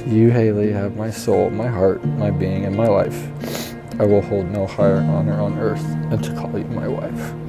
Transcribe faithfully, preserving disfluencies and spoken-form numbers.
You, Haley, have my soul, my heart, my being, and my life. I will hold no higher honor on earth than to call you my wife.